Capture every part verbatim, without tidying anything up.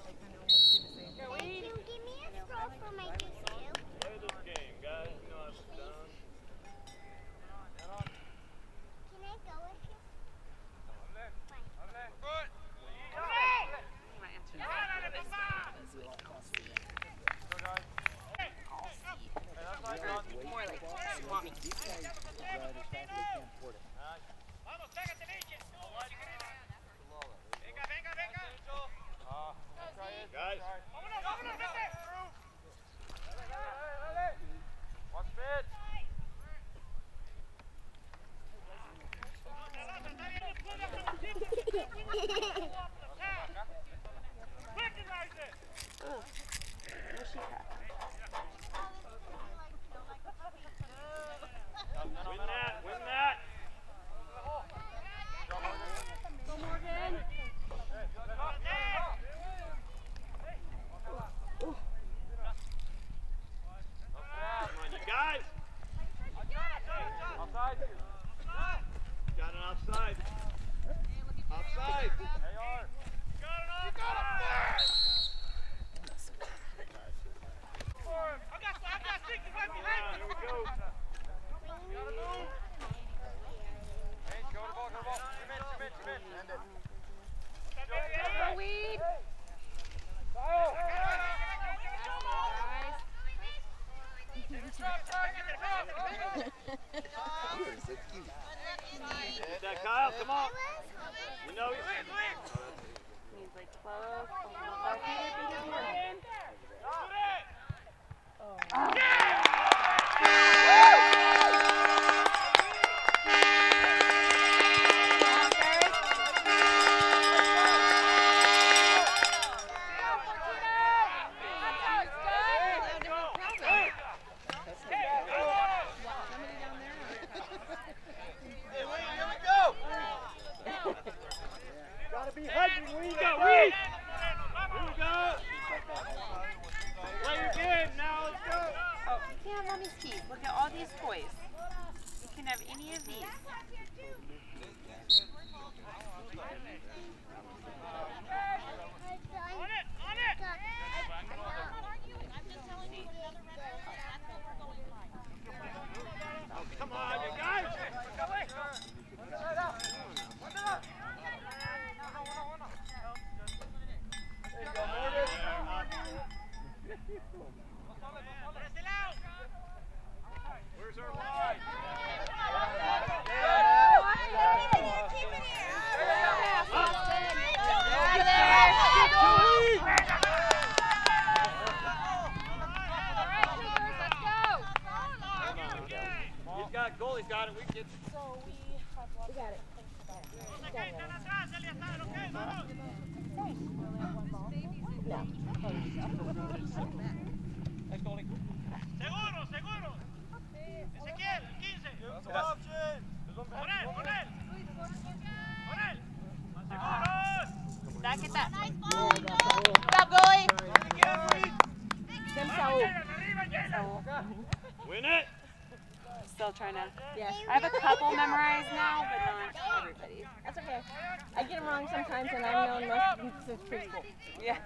Trying to. Yeah. I have a couple memorized now, but not everybody. That's okay. I get them wrong sometimes, and I've known most of them since preschool. Yeah.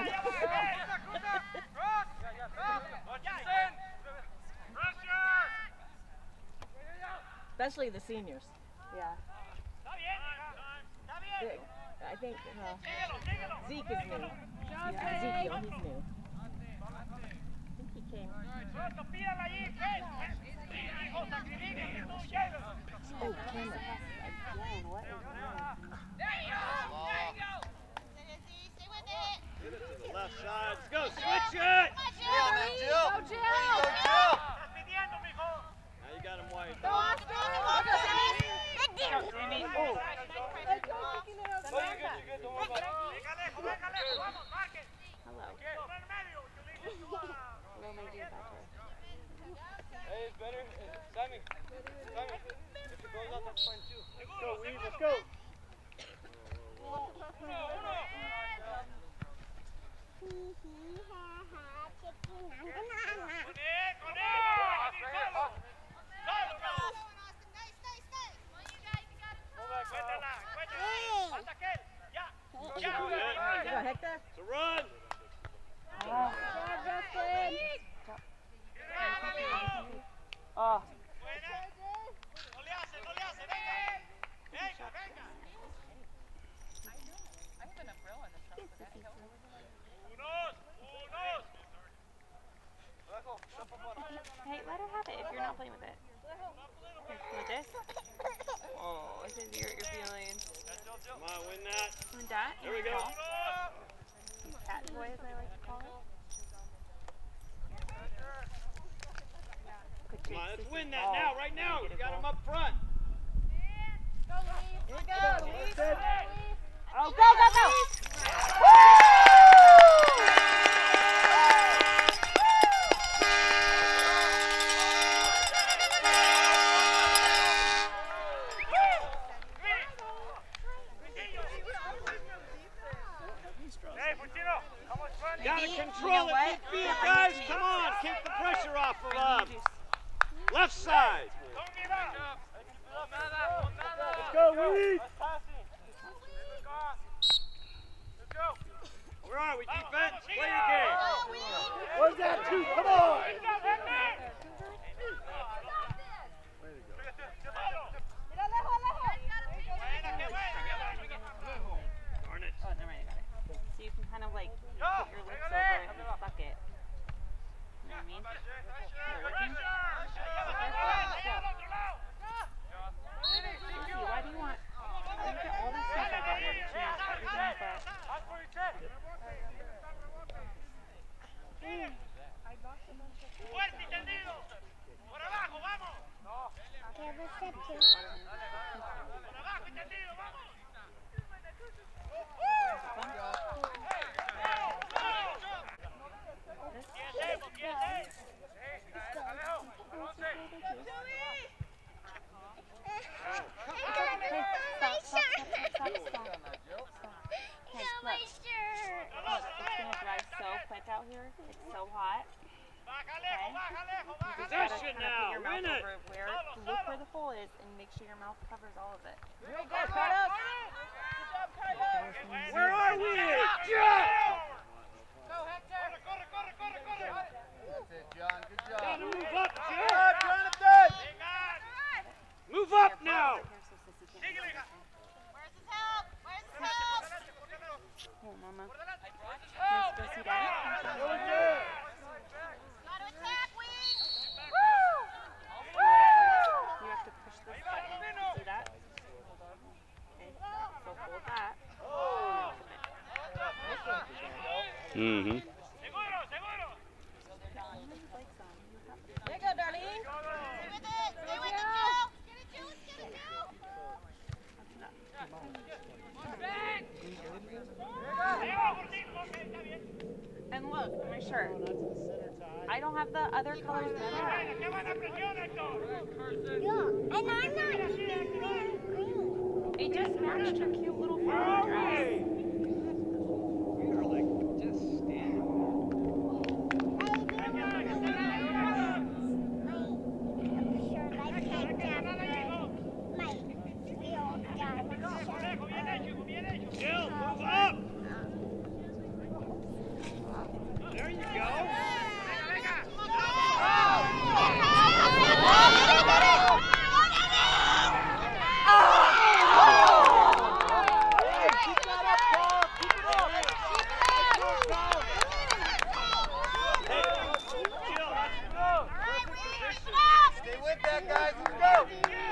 Especially the seniors. Yeah. I think uh, Zeke is new. Yeah. Ezekiel, he's new. I think he came. Oh, camera. Again, what is that? Get it to the left side. Let's go. Switch it. Go, Jill. Go, Jill. Now you got him wide. Go, Austin. Go, Sammy. Oh. Oh, you're good. You're good. Don't worry about it. Hello. What am I doing back here? Hey, it's better. Sammy. Sammy. If it goes out, that's fine too. Let's go, Weed. Let's go. Go, Hector. It's a run. Hey, let her have it if you're not playing with it. Here, with this? Oh, this is your, your feelings. Come on, win that. Win that? There we go. Cat boy, as I like to call it. Come on, let's win that now, right now. You got him up front. Here we go, Luis. Oh, go, go, go! Gotta control it, midfield, guys. Come on, keep the pressure off of them. Left side. Let's go, Luis. Where are we, defense? Play your game. Where's that two? Come on. Darn it. Oh, never mind, I got it. So you can kind of like put your lips over it and suck it. You know what I mean? Is it working? Lucy, why do you want... I look at all this stuff I got here. She has everything but... Out here, it's so hot. Okay. You just gotta kind of put your mouth over where, look where the hole is, and make sure your mouth covers all of it. Very good, Carlos. Good job, Carlos. Where are we? Yeah! Go, Hector. That's it, John. Good job. Gotta move up, John. Jonathan! Move up now! Where's his help? Where's his help? Here, Mama. Here's, go see Daddy. Gotta attack, Wing. You have to push this button. See that? Okay, so hold that. Mm-hmm. There you go, Darlene. Stay with it. Stay with it, Joe. Get it, Joe. Let's get it, Joe. And look, my shirt. I don't have the other colors memorized. Yeah, and I'm not even wearing green. It just matched your cute little flower dress. You are like just standing. Jill, move up! There you go. Stay with that, guys. Let's go.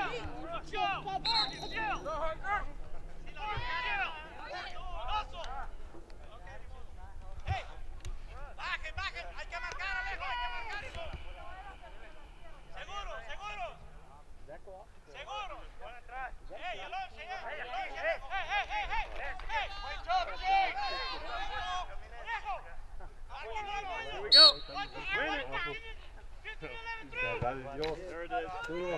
Here we go. Win it. There it is.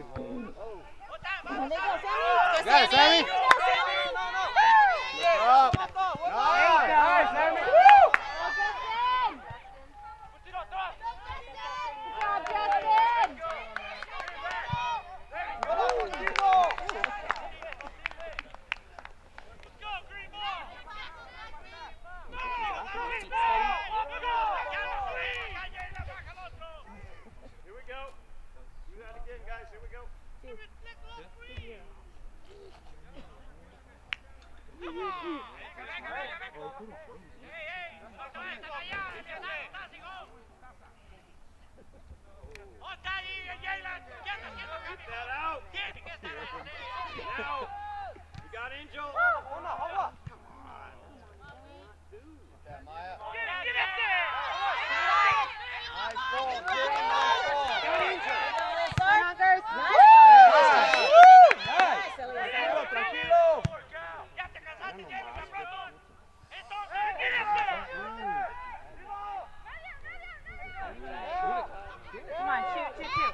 Got it, Sammy. Up. Nice, nice, Sammy. Here we go. Do that again, guys. Here we go. that out. Now, you got Angel. Come on. Yeah, Maya. Nice ball. Nice ball. Got Angel. Nice. Tranquilo, tranquilo. Come on, shoot, shoot, shoot.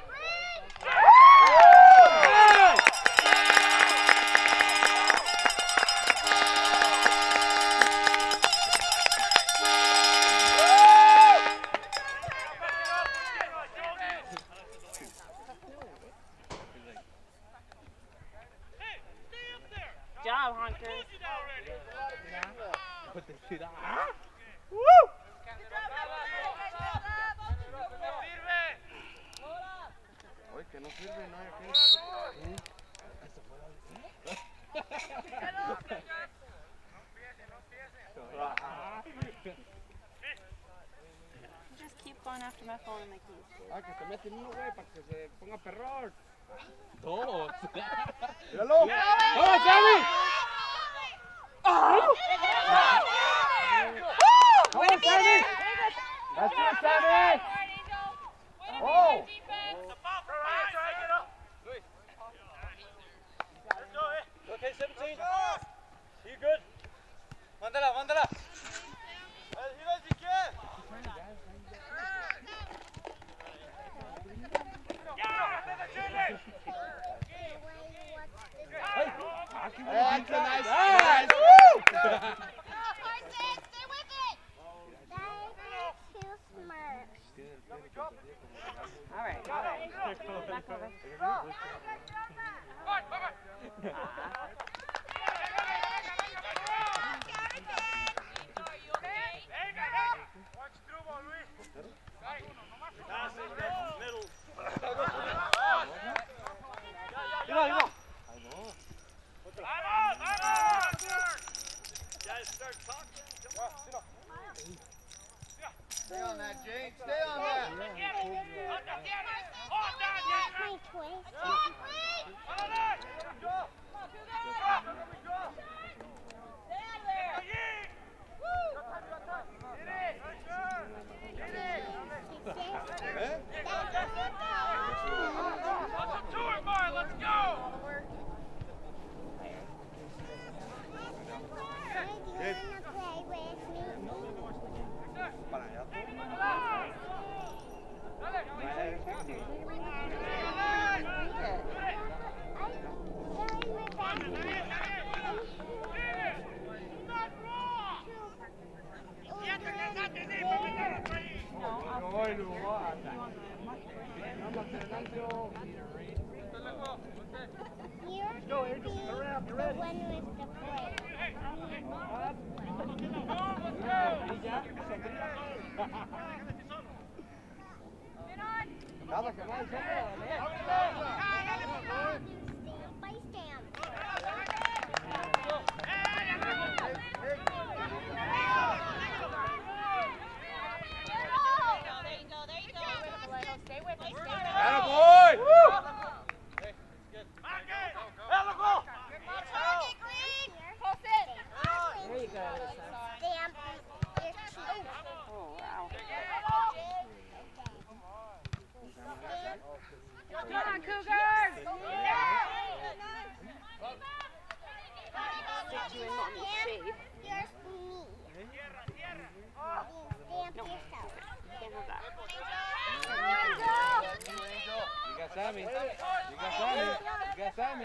Good job, Hunters. Oye, que no sirve, no hay que. Just keep going after my phone and my keys. Ah, que se meten uno, güey, para que se ponga perrón. Dos. Míralo. ¡Vamos, Sammy! Oh! Come on, Sammy. That's it, Sammy. Oh. Okay, seventeen. You good? Mándala, mándala. Ayuda si quieres. That's a nice pass. All right, all right. Back over. Middle. Guys, start talking. Come on. Stay on that, Jane. Stay on that. Nada que más, Sammy. You got Sammy. You got Sammy.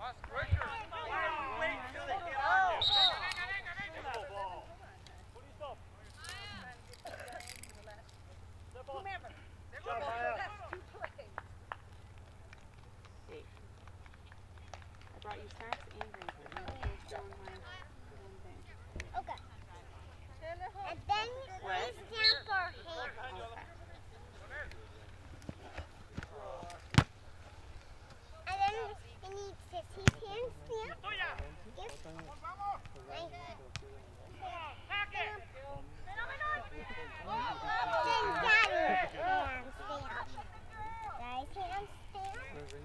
I brought you snacks and drinks. I'm going to go in my own thing. Okay. And then What? we stamp our hands. Okay. And then we need Sissy's hand stamp. Give. Right. Then Daddy's hand stamp. Daddy's hand stamp.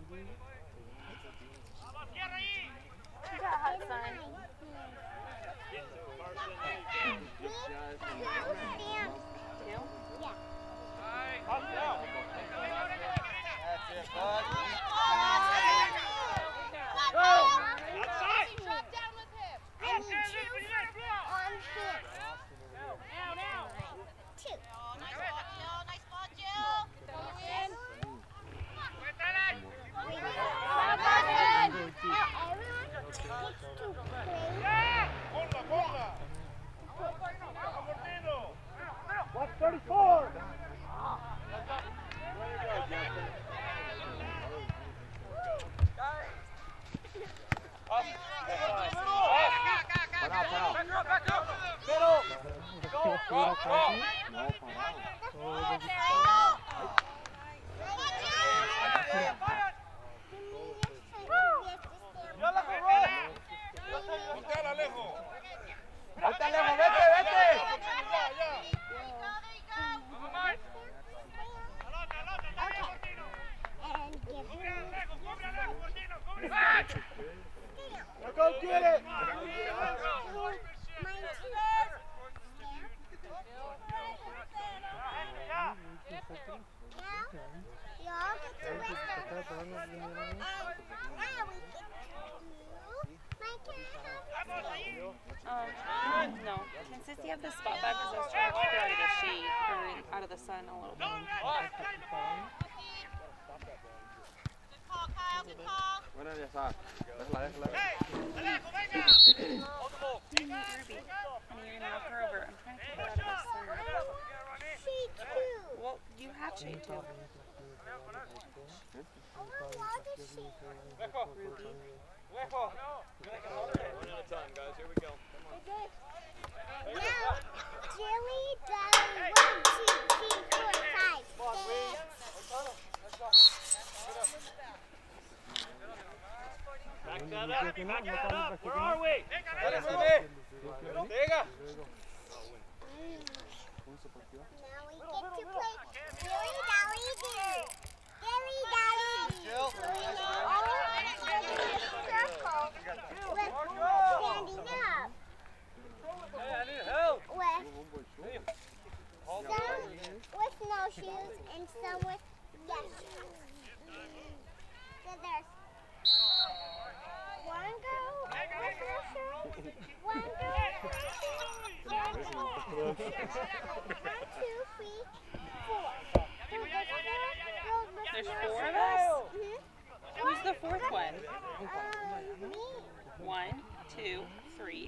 You got hot sun. Me, two stamps. Two? Yeah. That's it, bud. Outside! I need two on him. Two. Now everyone gets to play. Watch thirty-four! ¡Vete, Alejo, vete, vete! And give him Go get it! my two. Now, y'all get to rest up. And now we get to do my cat. Um, no. Can Sissy have the spot back because I was trying to keep her out of the shade or out of the sun a little bit. Bueno, ya está. Déjala, déjala. Ruby, honey, you're gonna knock her over. I'm trying to keep her out of the sun. She too. Well, you have shade too. Oh, I love the sheep. Ruby. One at a time, guys. Here we go. Now, Jilly, Dolly, one, two, three, four, five, six. Back that up. Back that up. Where are we? Dale, Sebe. Pega. Now we get to play Dilly Dally Do. Dilly Dally Do. Jill. So we now all get in a circle with standing up. Hey, I need help. With some with no shoes and some with yes shoes. So there's one girl with no shoes, one girl, one girl, one, two, three, four. So there's four girls with There's no four of shoes. us? Mhm. Who's the fourth one? Um, me. One, two, three.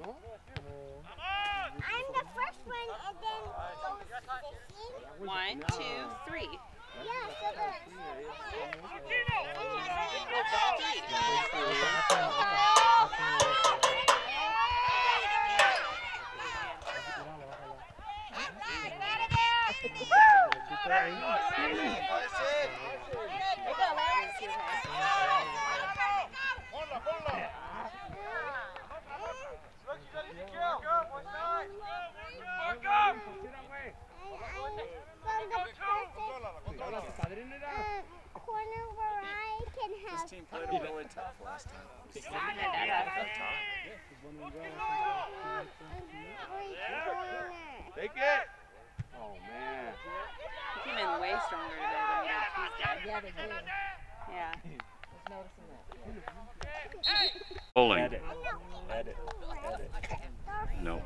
I'm the first one, and then goes Sissy. One, two, three. Yeah, so there's corner where I can have This team played them really tough last time. great corner. Take it. Oh, man. He came in way stronger today than he did Tuesday. Yeah, they did. Yeah. I was noticing that. Bowling. Edit. Edit. Edit. No.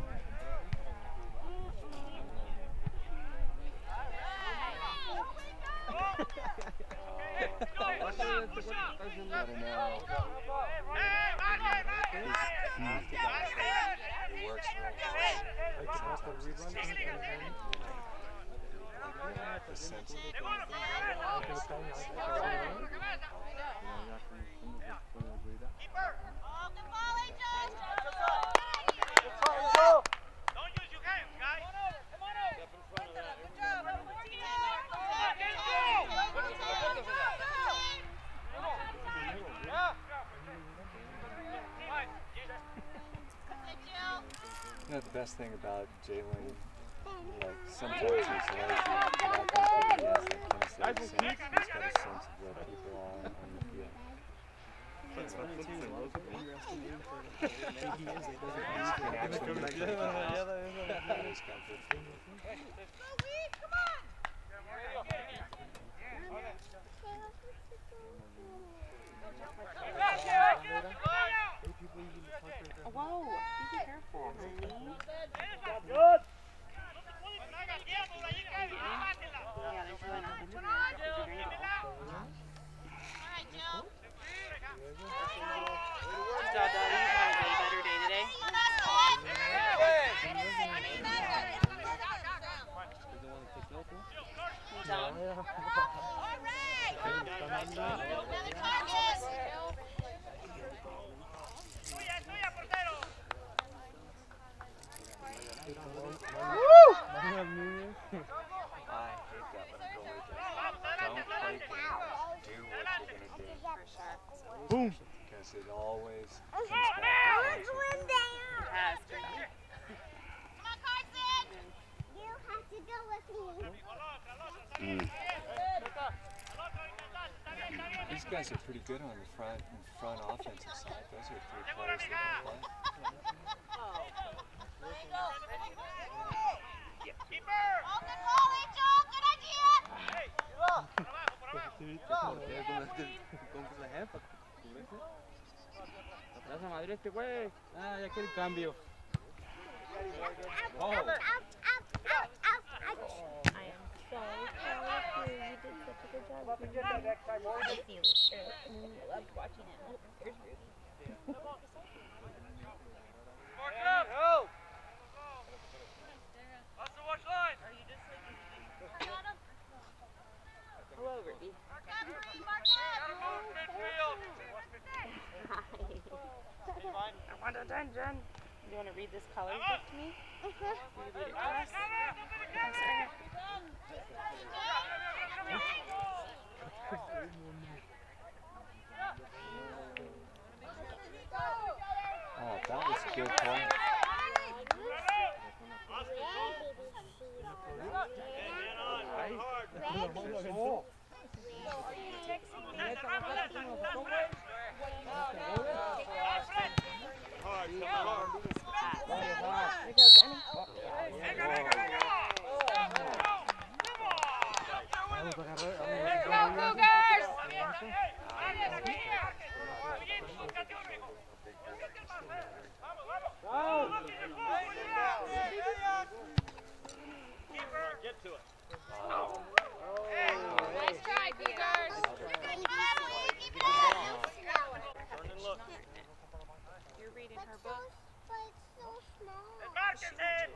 I don't know. It works real well. Sometimes it's just the sense of You know, the best thing about Jalen, like, sometimes he's like, not thinking he has that kind of sense. He's got a sense of where people are on the field. That's what I'm saying. Whoa, be careful, honey. Good. Yeah, there's really not much in there. It's a green ball. Good job, Daddy. You're having a way better day today. Down. Boom! Because it always comes back. It has. Come on, Carson! You have to go with me. Mm. These guys are pretty good on the front front offensive side. Those are three players that can play. Atrás a Madrid este güey. Ah, ya quiere cambio. Oh. I am so proud of you. You did such a good job. I feel it. I loved watching it. Oh, there's Rudy. Hello, Rudy. I want attention. You want to read this color book to me? Will you read it to us? Yes, sir. Oh, that was a good play. Get to it. Nice try, Cougars. Turn and look. You're reading her book. But it's so small. She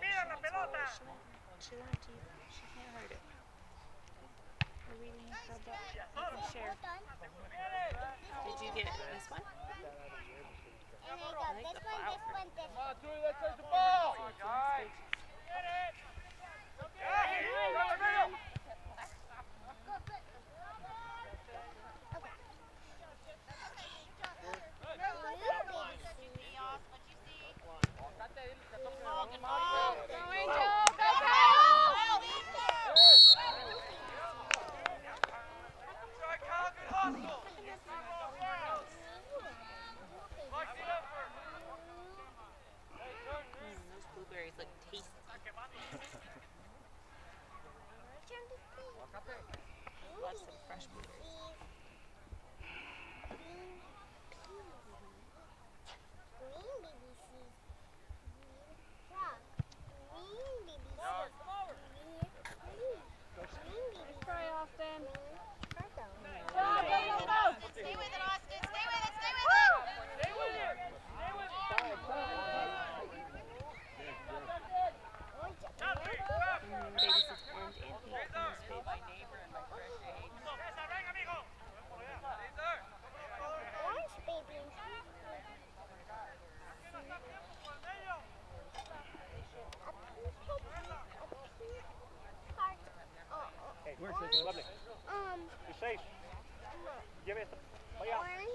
wanted to. She can't hurt it. We're reading her book. You can share. Did you get this one? And I got this one, this one, this one. Come on, Julie, let's take the ball. Guys. Those blueberries look tasty. Love some fresh blueberries. Green B B C. Yeah. Green B B C. Green B B C. Try, Austin. Stay with it, Austin. Stay with it. Stay with it. Stay with it. seis. Lleve esta. Vaya. Orange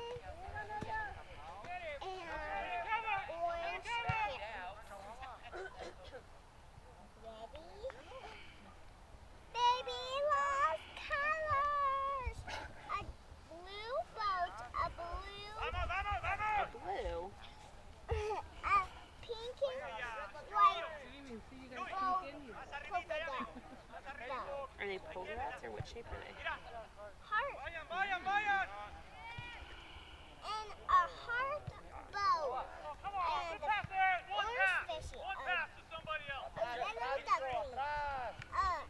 and orange pants. Ready? Baby loves colors. A blue boat, a blue, A blue. a pink and white boat, polka dot. Boat. Are they polka dots or what shape are they? Heart. And a heart boat. And orange fishy. A, a yellow duckling. A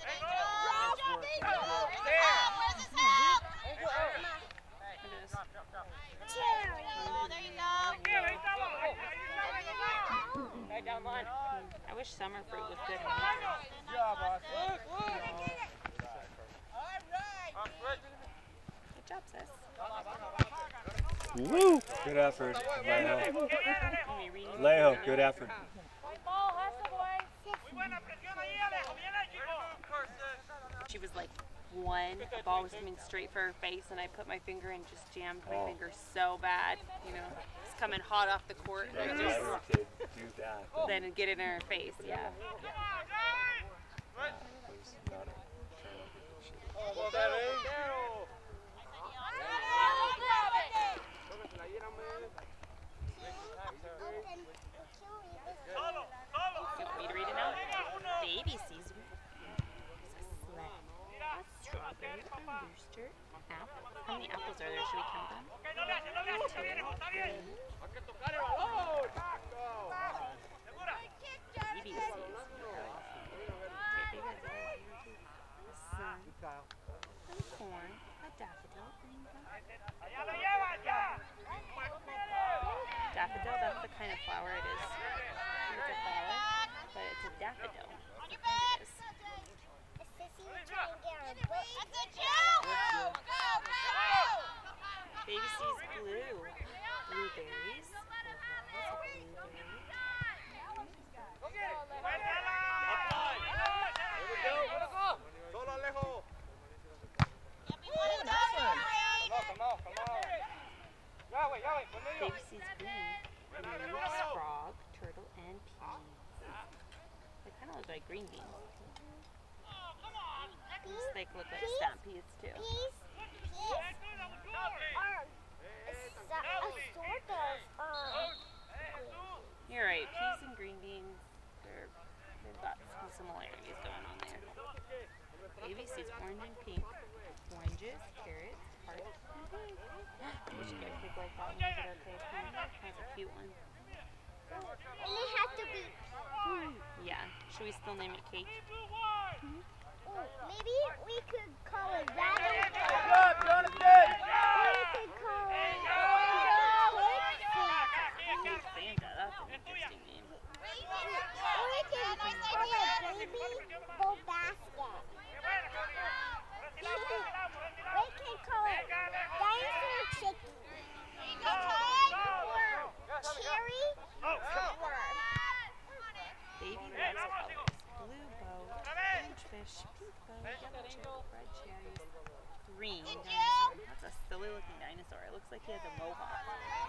I wish summer fruit was good. Good job, Austin. Good job, sis. Woo! Good effort, Lejo. Lejo, good effort. She was like one, the ball was coming straight for her face, and I put my finger and just jammed my Oh. finger so bad, you know, it's coming hot off the court, and I That's just why we could do that. But then get it in her face, yeah. it was not a turnover. Well, that ain't. You want me to read it now? Baby sees me. It's a sled, a strawberry, a rooster, apple. How many apples are there? Should we count them? Baby sees me. A sun, some corn, a daffodil, daffodil, that's the kind of flower it is. It's a flower, but it's a daffodil. That's the kind it is. Baby sees blue. Blueberries. Baby sees green. Leaves, frog, turtle, and peas. They kind of look like green beans. These like look like stamp peas too. Peas, peas are a sort of, um, You're right. Peas and green beans, they're, they've got some similarities going on there. Baby sees orange and pink. Oranges, carrots, hearts, and peas. We should get a pig like that one. Is it okay? That's a cute one. and it has to be, Yeah. Should we still name it Cake? ooh, maybe we could call it Rabbit Cake. Good job, Jonathan. Or we could call it Cake Santa. Santa. That's an interesting name. Or we could call it Baby Bowl Basket. We could call it Dinosaur Chicken. Or Cherry Worm. Baby loves colors. Blue bow, orange fish, pink bow, yellow cherry, red cherries, green dinosaur. That's a silly looking dinosaur. It looks like he has a mohawk.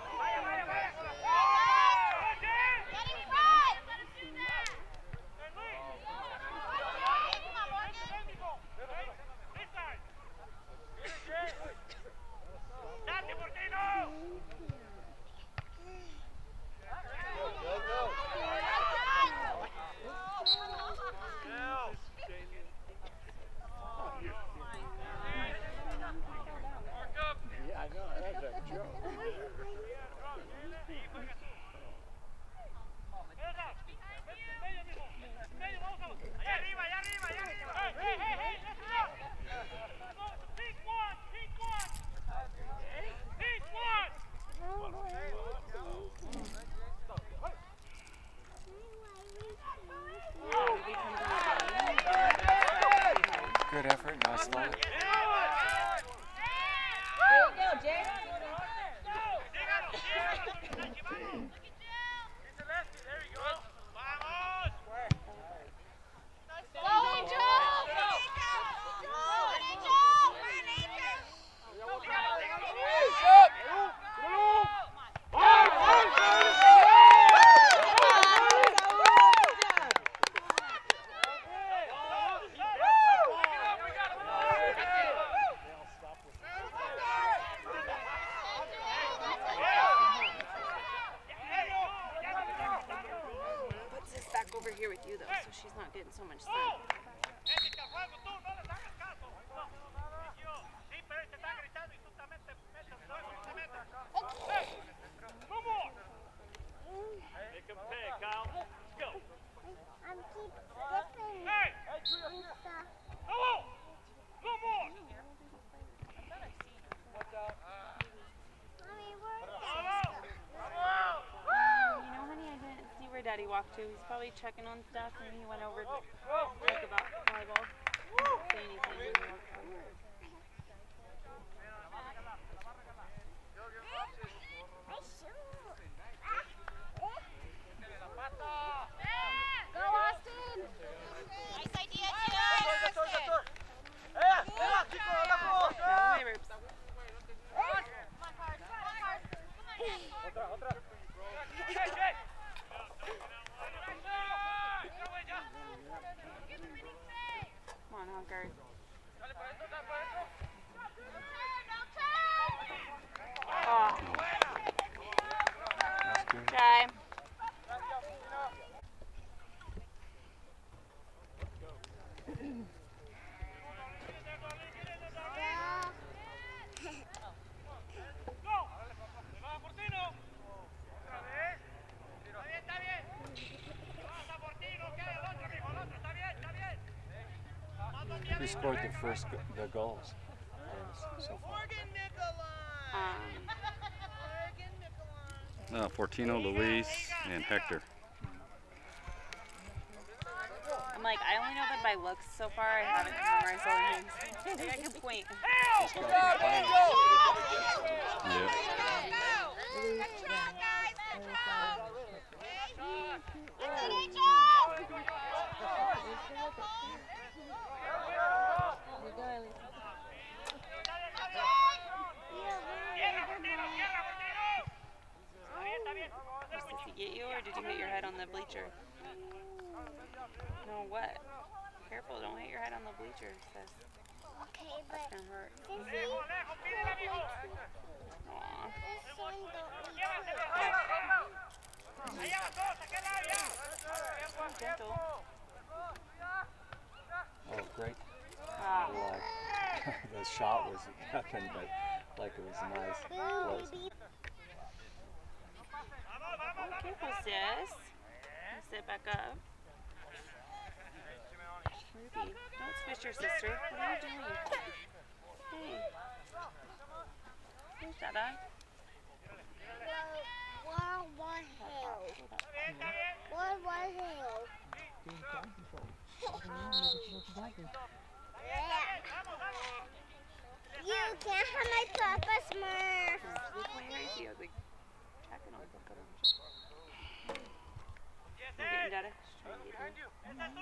Yeah, I know. That's a joke. Good effort, nice ball. not getting so much sun. Make him pay, Kyle. Let's go. I'm keep dipping Hey! and stuff. Come on! Come on! Mommy, where is You know, honey, I didn't see where Daddy walked to. He's probably checking on stuff, and he went over to talk about volleyball. Didn't say anything when he walked over. Go, Austin! Nice idea, Austin! Go away, Roops. Come on, Hunker. Oh. That's good. Time. Who scored the first go the goals? So far? Um, Uh, Fortino, Luis, and Hector. I'm like, I only know them by looks so far. I haven't memorized all their names. I think I can point. Yeah. Did he get you, or did you hit your head on the bleacher? No, what? Careful, don't hit your head on the bleacher. It says Okay, that's but gonna hurt. this is Aw. this one don't Gentle. Oh, great. Ah. Like, the shot was nothing, but like it was nice. Close. Careful, sis. Sit back up. Ruby, don't squish your sister. What are you doing? Hey. Hey, Dada. What was hell? What was hell? You can't have my Papa Smurf. She's playing crazy. I was like, checking on both of them. You getting Dada? She's trying to get you.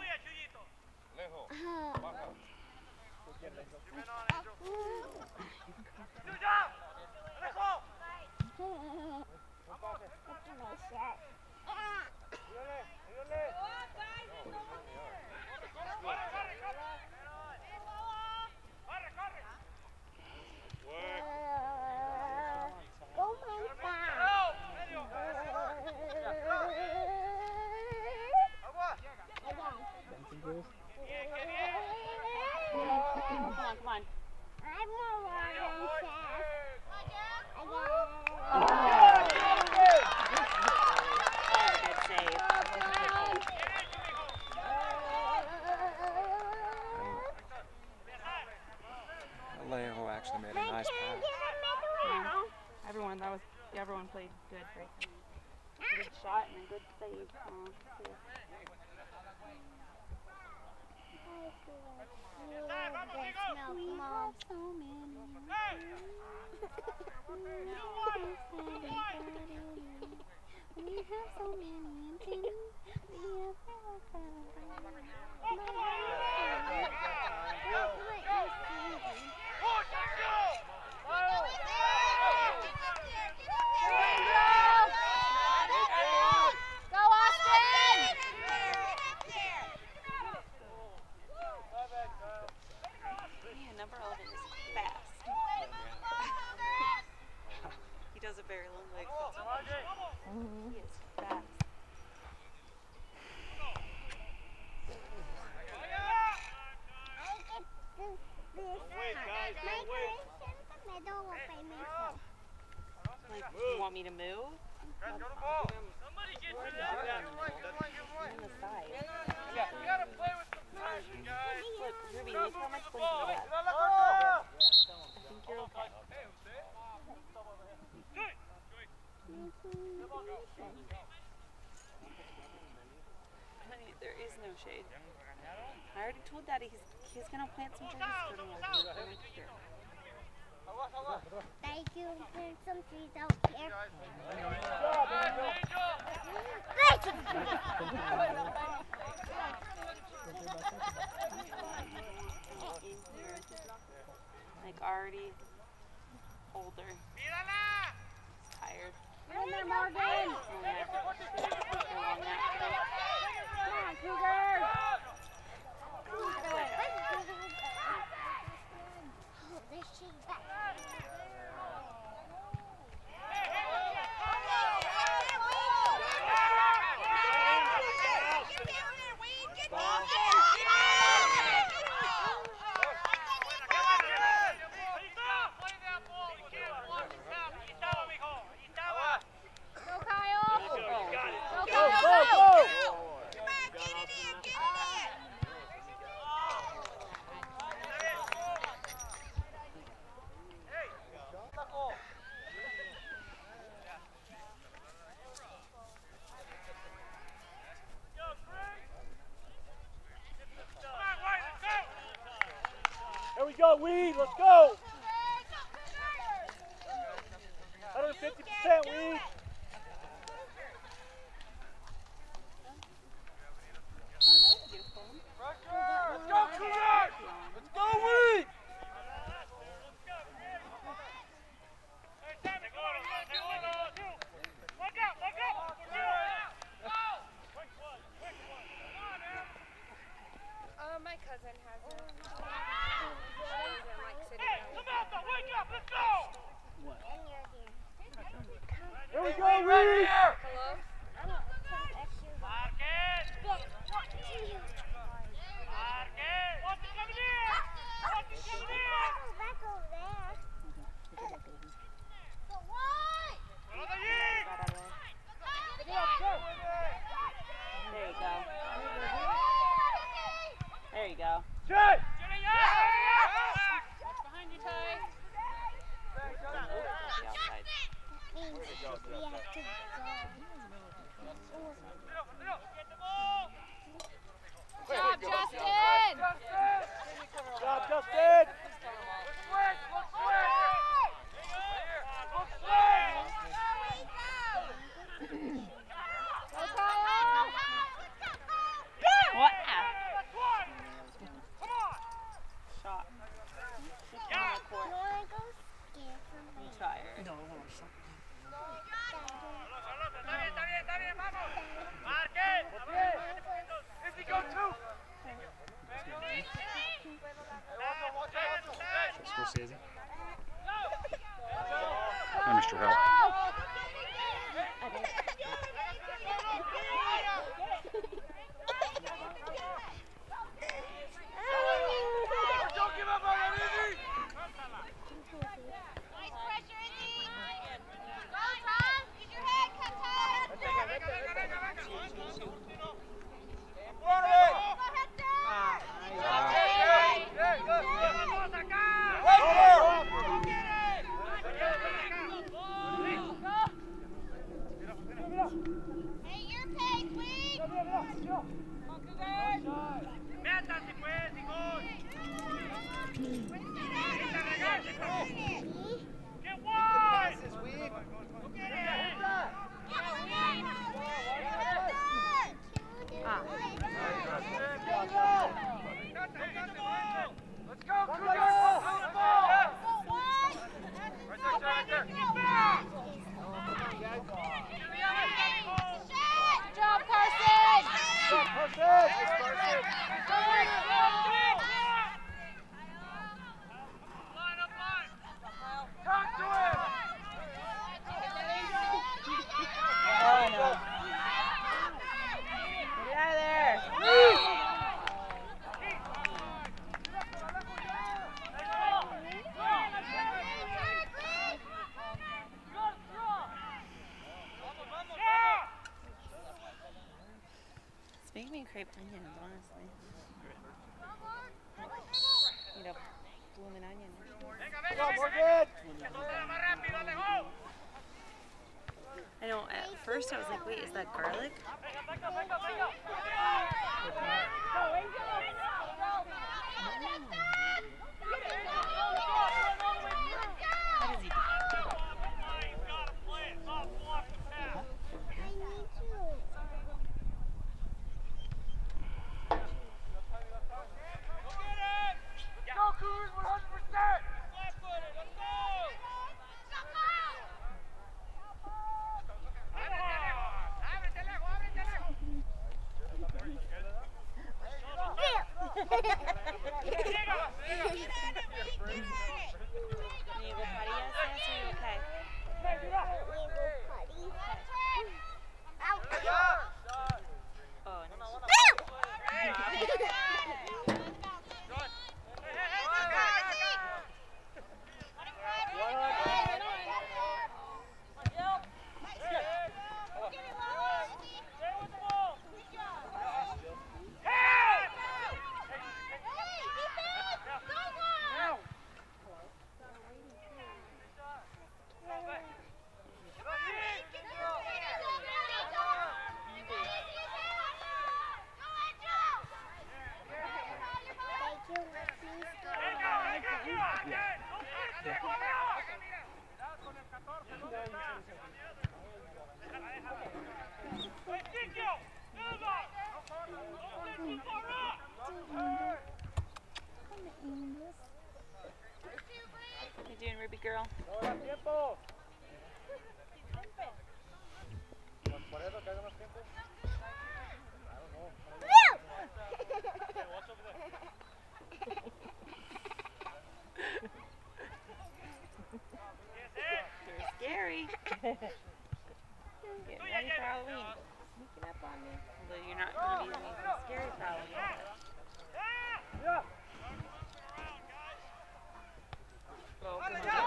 Go, Papa. Come on, come on. I'm more water than Seth. I got Oh, good save. Alejo actually made a nice pass. Yeah. Everyone, that was everyone played good, right? Good shot and a good save. Oh, sis. We have so many. We have so many things. We have Go, Austin! Man, number eleven is fast. He does a very long leg. He is fast. want me to move? Guys, go to ball. Somebody get to the on the side. Yeah, we gotta play with some passion, guys. Look, Ruby, look how much points you have. Oh! I think you're okay. Honey, there is no shade. I already told Daddy he's he's gonna plant some trees for me over next year. Thank you. Plant some trees out here. Like already older. Tired. Come on, Morgan. Come on, Cougar. There we go, Weed, let's go! one hundred fifty percent, Weed! Let's go, Cougars! Let's go, Weed! Uh, my cousin has it. Hey, Samantha, wake up, let's go! And you're here. Here we go, Weed! Hello? I'm going to take extra. Marquez! What do you? Marquez! What's it coming in? What's it coming in? Back over there. So what? Another yeet! There you go. There you go. Jay! Behind you, Ty. Means we have to go. Good job, Justin. Good job, Justin! Let's switch! Let's switch! Let's switch! What? That's one! Come on! Shot. Just Yeah. on the court. No one goes scared from me. I'm tired. Está bien, está bien, está bien, vamos! Marquez! Izzy, go two! Scorsese. Hi, Mister Hell. Don't give up on that, Izzy! Nice pressure, Izzy. Go, Tom. Get your head cut, Tom. Venga, venga, venga, venga! Go ahead, Tom. ¡Vamos acá! crave onions, honestly. Need a blooming onion. I know, at first I was like, wait, is that garlic? How does he do? How you doing, Ruby girl? You're scary. Getting ready for Halloween. Sneaking up on me. Although you're not going to be anything scary for Halloween. Go, come on, go.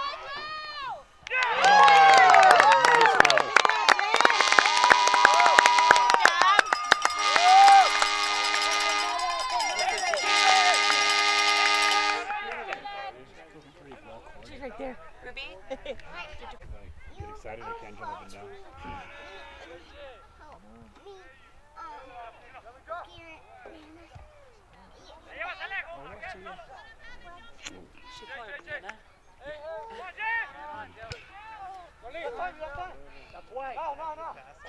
She's right there. Ruby? Get excited, I can't jump up and down. She called her banana. No, no, no.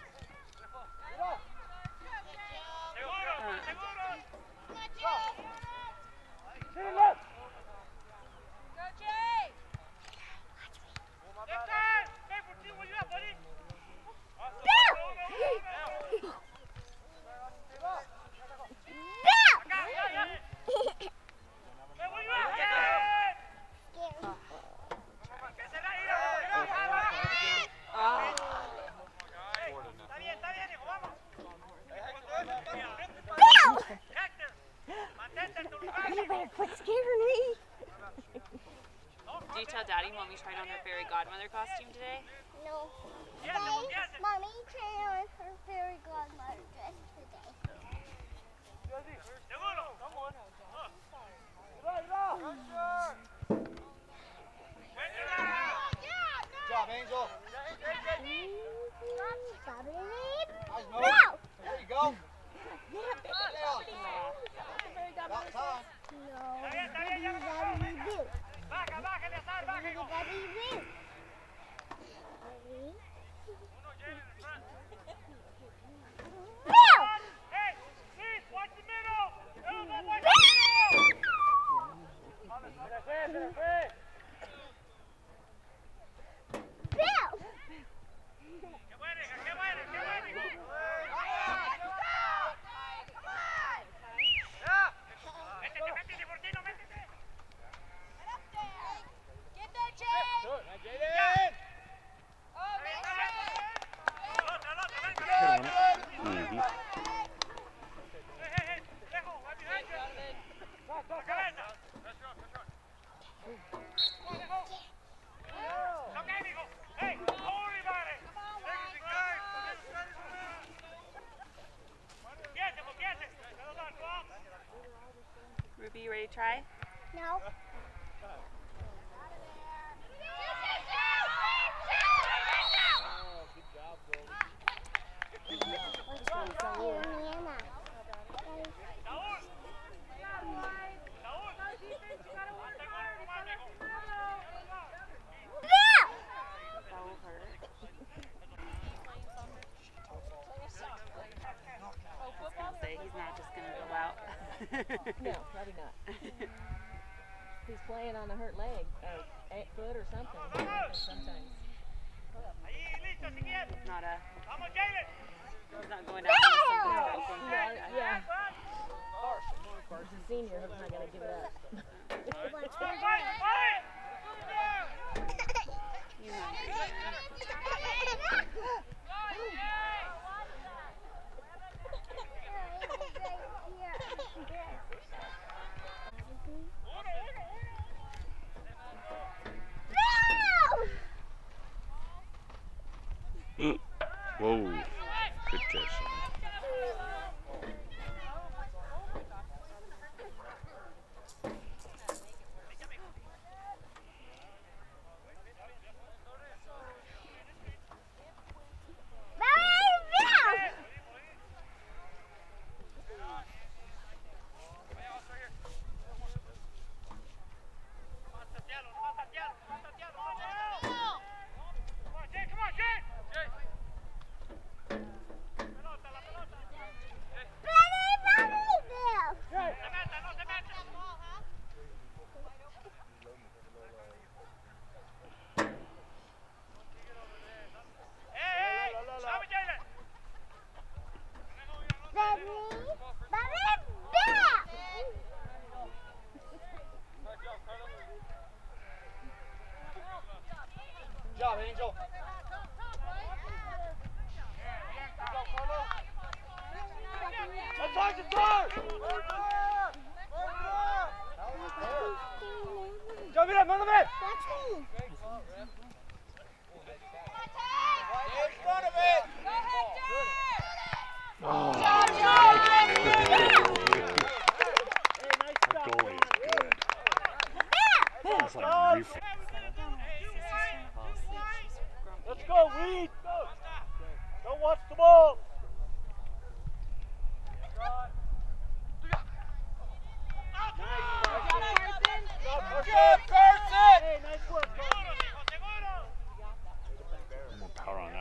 Do you tell Daddy Mommy tried on her fairy godmother costume today? No. Today, Mommy tried on her fairy godmother dress today. Good job, Angel. No! There you go. About time. No. Daddy, do. Baja, baja, Eleazar, baja, hijo. Daddy, do. Hey, please, watch the middle. Everyone, watch the middle. Se le fue, se le fue. Qué buena, hija, qué buena, qué buena, hijo. Ya. Métete, métete, Fortino, métete. Get there, Jay! No, probably not. He's playing on a hurt leg, or a foot or something. Sometimes. Not a. He's not going down with something broken. Yeah. yeah. He's a senior who's not going to give it up. You hungry? Whoa, good catch. Job, Angel. Attack the door! Joe, mira, mándame! That's me. In front of it! Oh, Job, that goalie is good. That's like reflex. Let's go, Weed! Don't watch the ball! Good, Carson! Hey, nice work, More power on that.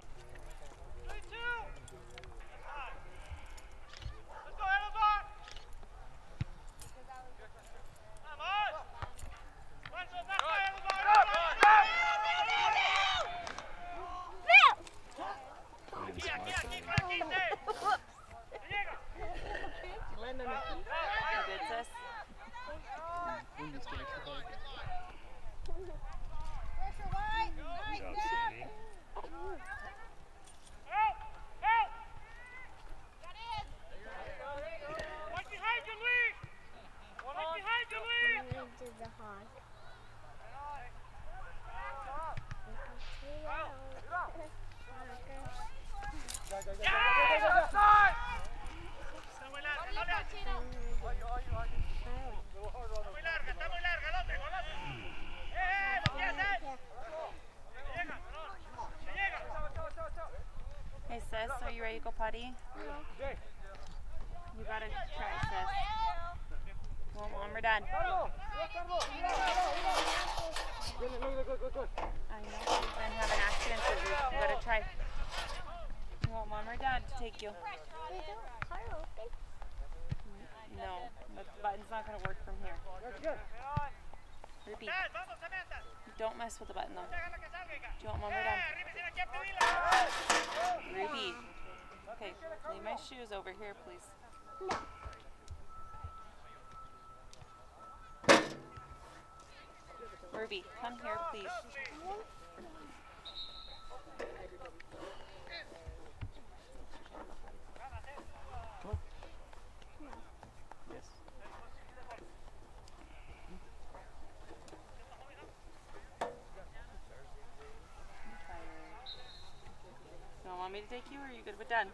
Hey sis, are you ready to go potty? You gotta try, sis. Well, mom or dad? I know, you've been having accidents this week. You gotta try. You want mom or dad to take you? No, the button's not gonna work from here. Ruby, don't mess with the button though. Do you want mom or dad? Ruby. Okay, leave my shoes over here, please. No. Ruby, come here, please. Yes. You don't want me to take you, or are you good with dad?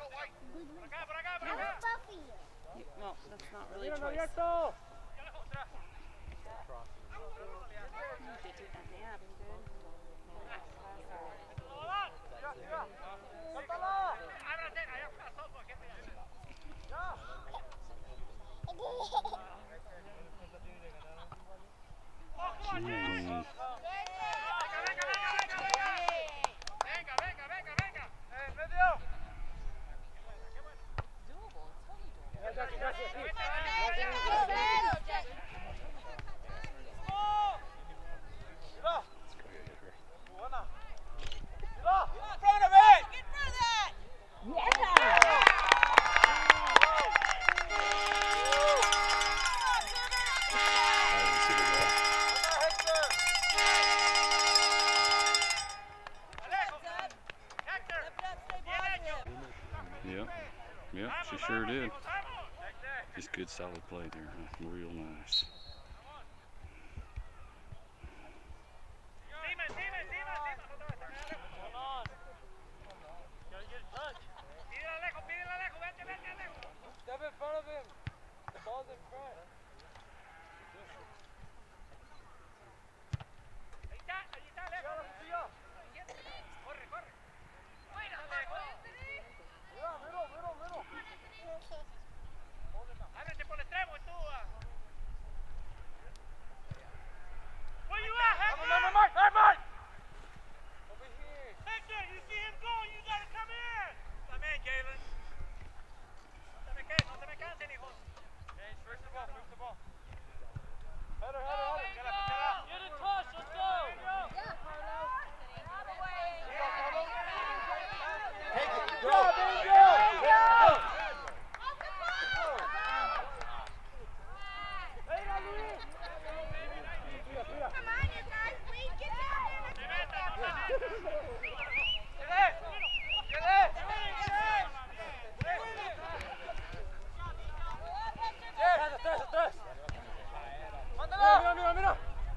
You, well, that's not really a choice. You did take that nap, you good? Jeez. Gracias, gracias. sure did. Just good, solid play there. Huh? Real nice. Step in front of him. The ball's in front. Ábrete por el extremo y tú. Where you at, Hector? Mark, Mark, Mark, Mark! Over here. Hector, you see him going, you gotta come in. Come in, Jalen. No te me quedes, no te me cansen, hijo. Hey, first the ball, first the ball. Header, header, header. Get up, Get in touch, let's go. Take it, Go, there you go. Go. Mira, mira, mira.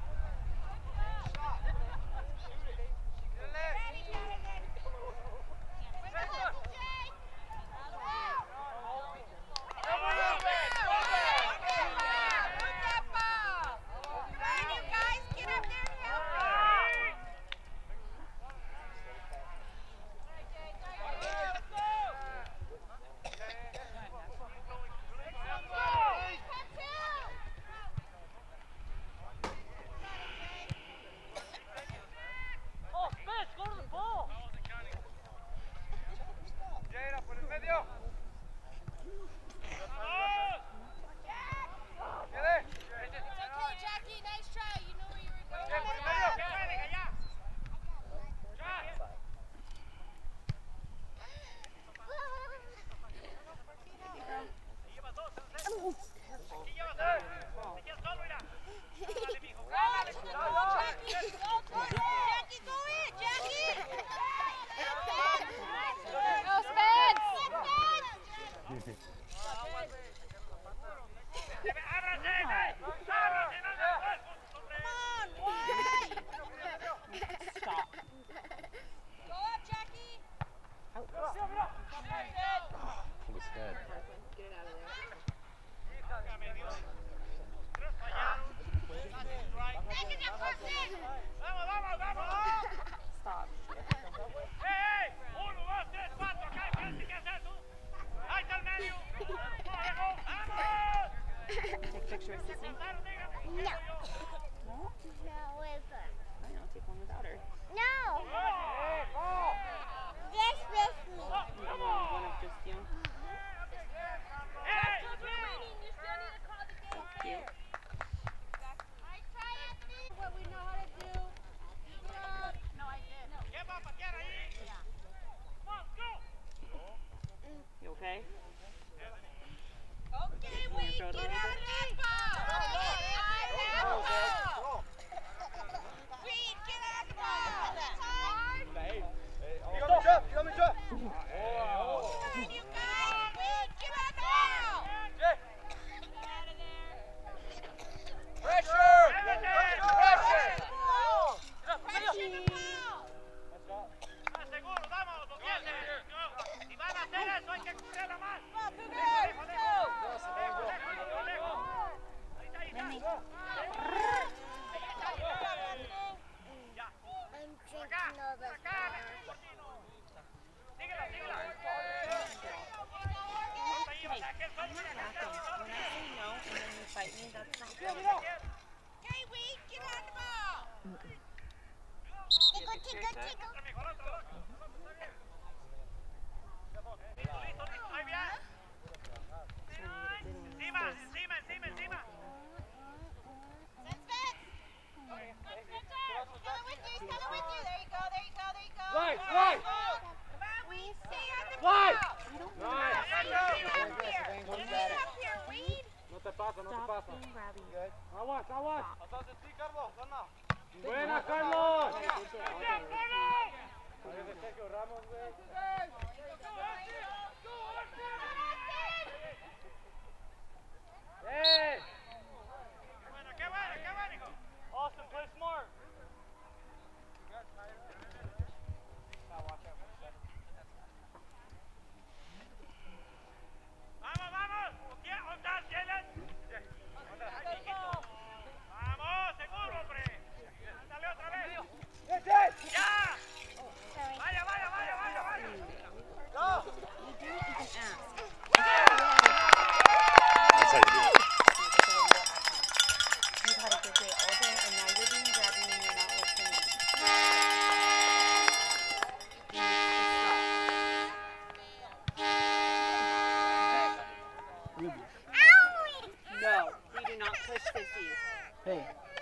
Buena, Carlos. Sergio Ramos, güey. Hey! Austin, play smart. Vamos, vamos. ¿Dónde estás, Jalen? Vamos, seguro, hombre. Ándale otra vez. ¡Ya! Vaya, vaya, vaya, vaya, vaya. Go. That's how you do it. You've had a good day all day, and now you're being grabby and you're not listening. You need to stop. No, we do not push sissies. Hey.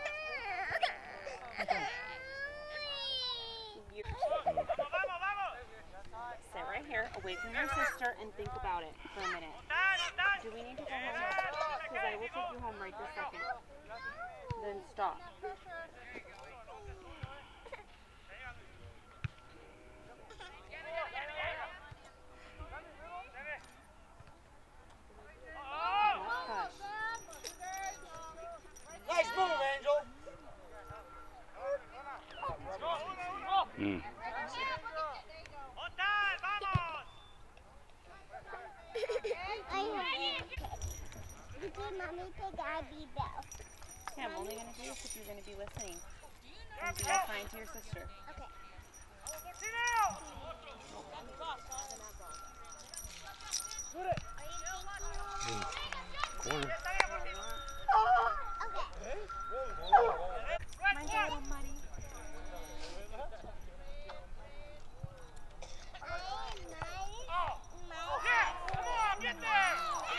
You're... Sit right here, away from your sister, and think about it for a minute. Do we need to go home? Because I will take you home right this second. Then stop. Hush. Nice move, Angel. Mm. Mommy, take Abby Bell. Yeah, I'm only going to do this if you're going to be listening. And be kind to your sister. Okay. Corner. Okay. My God almighty. Get there!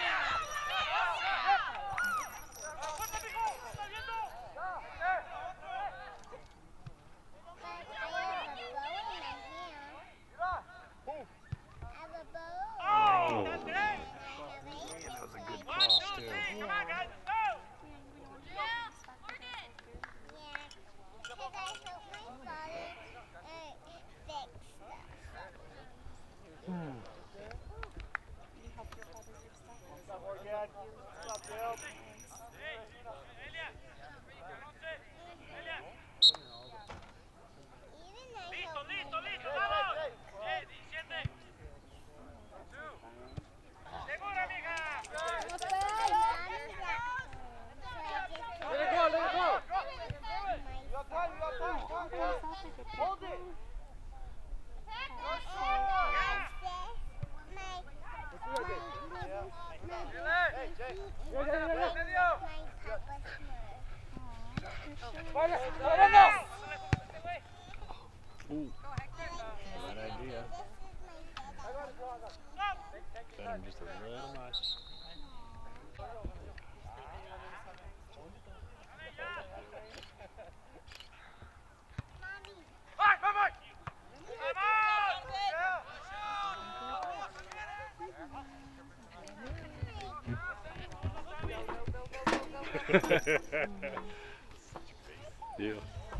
Hold it! Ooh. Bad idea. Bet him just a little much. Deal.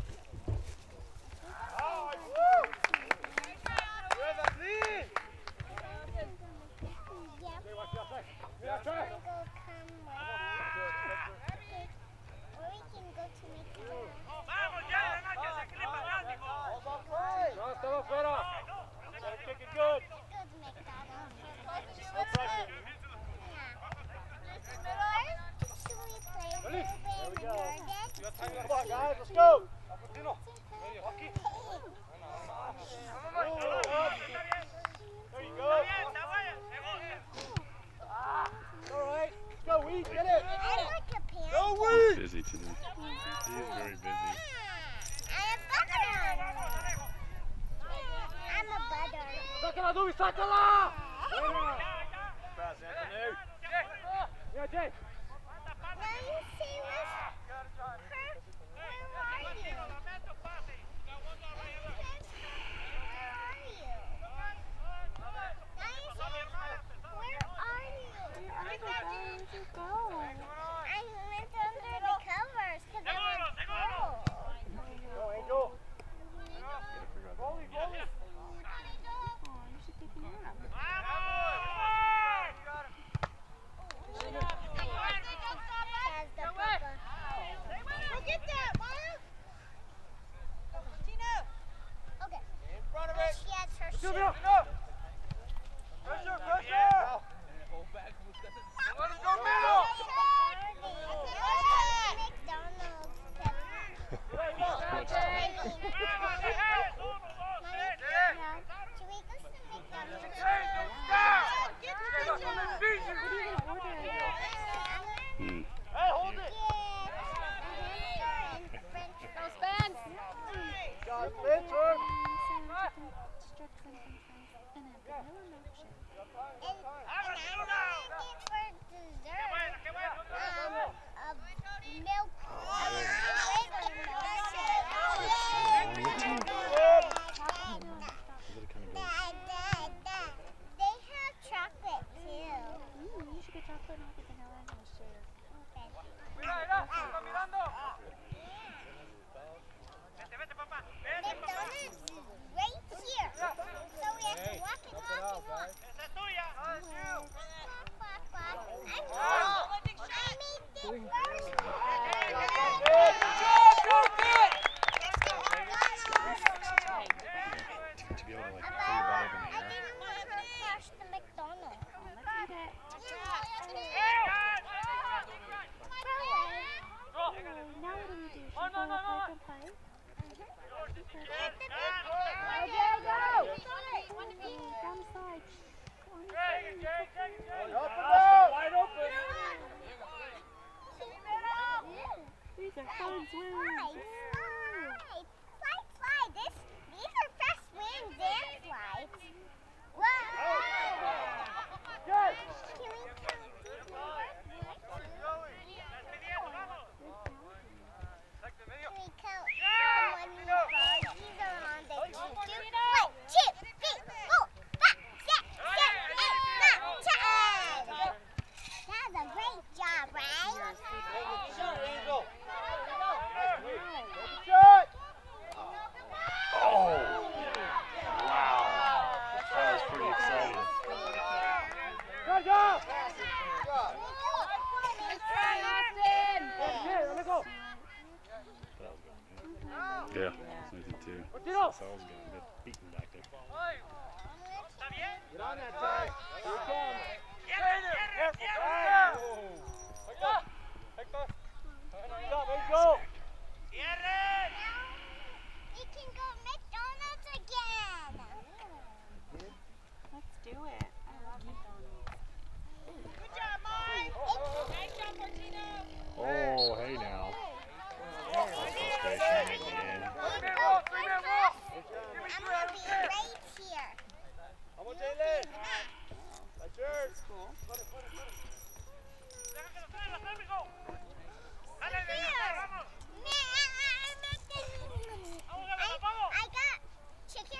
Come on, guys, let's go! There you go. All right, let's go, Weed, get it! I like a pants. Go, Weed! Busy today. He's very busy. I'm a butter. I'm a butter. Sácala, Dubi, sácala! Pass, Anthony. Yeah, Jay. Now you see this? Her, where are you? Where are you? Now you see this? Where are you? Where are you go? I went under the covers because I was cold. Go, Angel. Goalie, goalie. Oh, you should take a nap. Yeah, I did too. So I was getting a bit beaten back there. Get on that side. Here it comes. Go. We can go McDonald's again. Let's do it. I love McDonald's. Good job, Mike. Nice job, Martino. Oh, hey now. Frustration in the end. I'm gonna be right here. Vamos, Jaylen. That's yours. Cool. I got chicken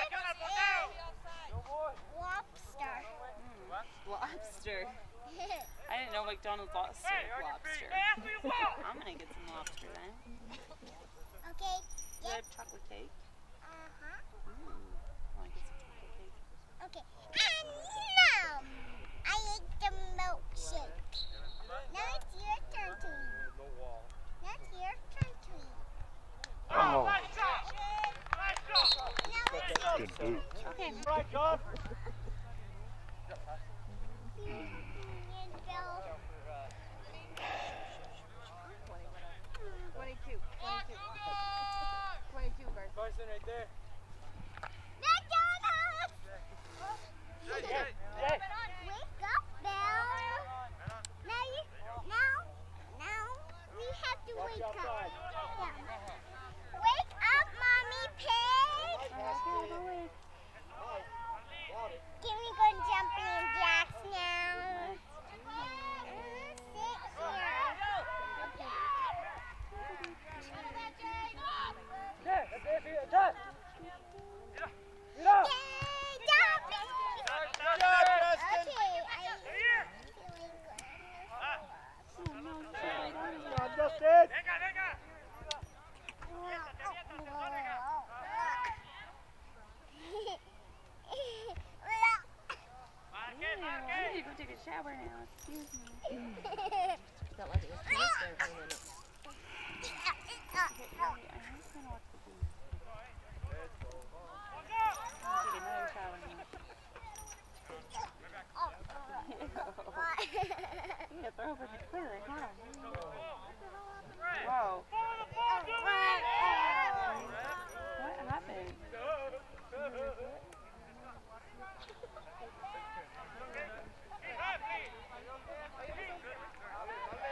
and lobster. Mm, lobster. I didn't know McDonald's lost lobster. I'm gonna get some lobster then. Okay. Do you have chocolate cake? Uh-huh. Mm. I want to get some chocolate cake. Okay. And now I ate the milkshake. Now it's your turn to eat. Now it's your turn to eat. Oh, Now it's good boot. Okay. Right, John. twenty-two. twenty-two, Bart. Carson right there. McDonald's! Hey. Wake up, Belle. Now you, now, now we have to wake up. Yeah. Wake up, Mommy Pig. Can we go jumping jacks now? Mm, sit here. Yeah, that's it. That's it. Get up. Yay, jumping. Good job, Justin. Okay, I'm feeling good. Come on, Justin. I need to go take a shower now. Excuse me. Felt like it was close there for a minute. Okay, Ellie, I know kind of what to do. I'll take another shower now. You gotta throw up in the toilet, huh? Whoa. What happened?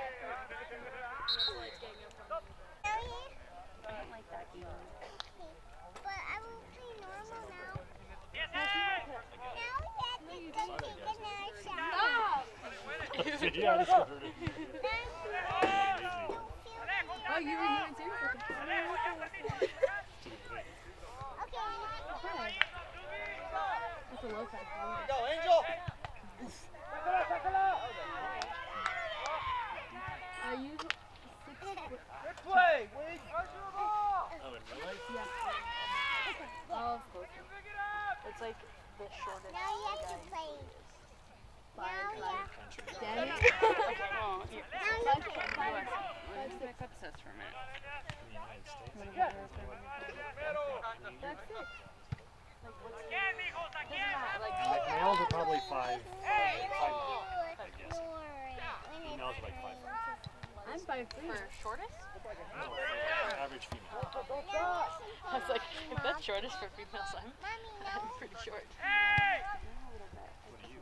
I don't like that game. Yeah, I just heard it. Oh, you were here in serious? That's a low side. Go, Angel! Are you six foot? Good play, Wade! Oh, in real life? Yeah. Oh, of course. It's like the shortest. Now you have to play. Now you have to Daddy? Oh, here. Now you have to play. Let me back up this for a minute. In the United States. That's it. Ma- Males are probably five. five I guess. Females are like five. I'm five three. For shortest? No, average female. I was like, if that's shortest for females, I'm, I'm pretty short. What are you?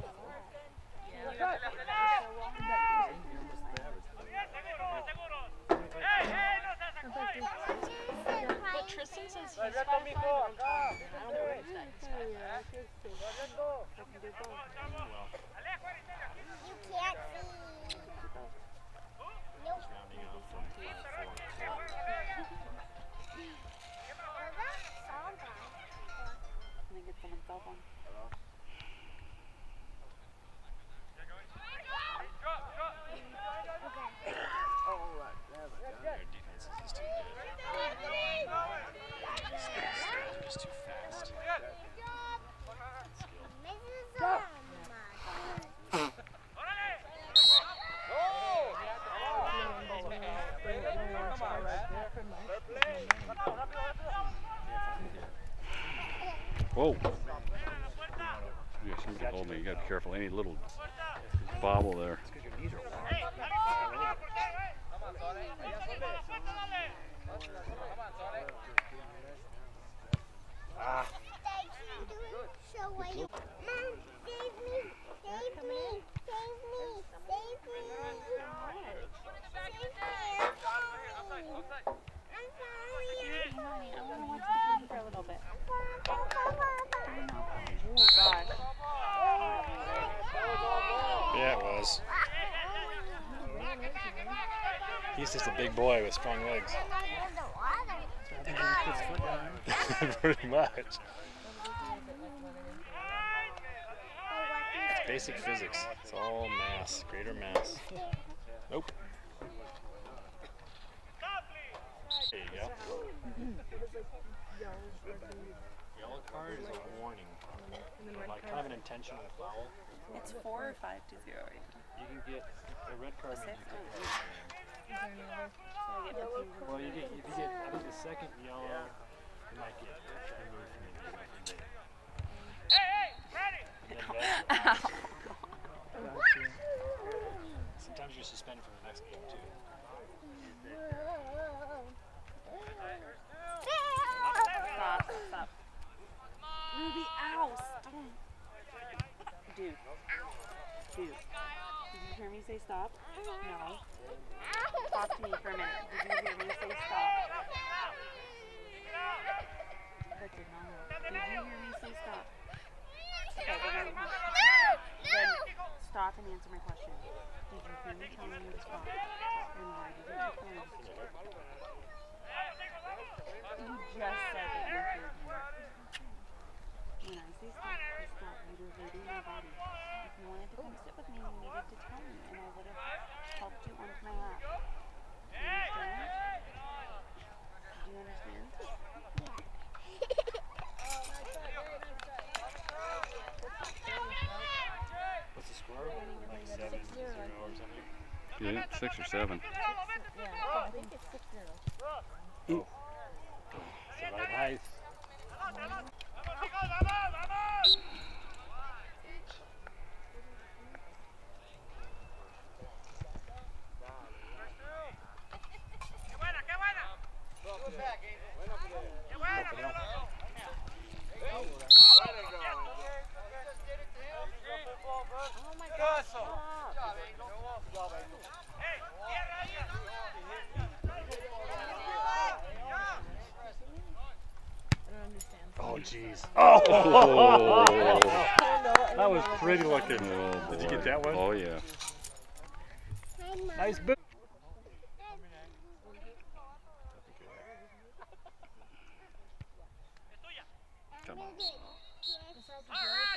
But Tristan says he's five five. I don't know where he's at. He's five five. I can do both. Well, You can't see. Nope. just rounding out from five, four, Well, that's all done. I think it's someone's cell phone. Their defense is just too good. They're just too fast. Missus Zoma. Whoa. Yeah, somebody told me you gotta be careful. Any little bobble there. It's because your knees are long. Ah. So what you... Mom, save me, save me, save me, save me. Save me, I'm sorry. I'm sorry. I'm gonna watch the game for a little bit. I'm Oh gosh. Yeah, it was. He's just a big boy with strong legs. Pretty much. It's basic physics. It's all mass, greater mass. Nope. There you go. Yellow card is a warning. Like kind of an intentional foul. It's four or five to zero right now. You can get a red card means you get red. So I get my team. Well, you get if you get I think the second yellow, you might get removed from the game. You might get then red. Sometimes you're suspended for the next game too. Stop, stop. Ruby, ow, stop. Dude. Dude. Did you hear me say stop? No. Talk to me for a minute. Did you hear me say stop? That did not work. Did you hear me say stop? Okay, we're going home. Then stop and answer my question. Did you hear me telling you to stop? And why did you tell me to stop? You just said that you heard me. When I say stop, I stop. You're hurting my body. If you wanted to come sit with me, you needed to tell me, and I would have helped you onto my lap. Do you understand? Do you understand? What's the score? Like seven, zero or something? Yeah, six or seven. Yeah, I think it's six zero. Oh. So right height. Oh my God. Oh jeez. Oh! That was pretty looking. Oh, Did you boy. get that one? Oh, yeah. Nice boot. Come on. Yes. All right.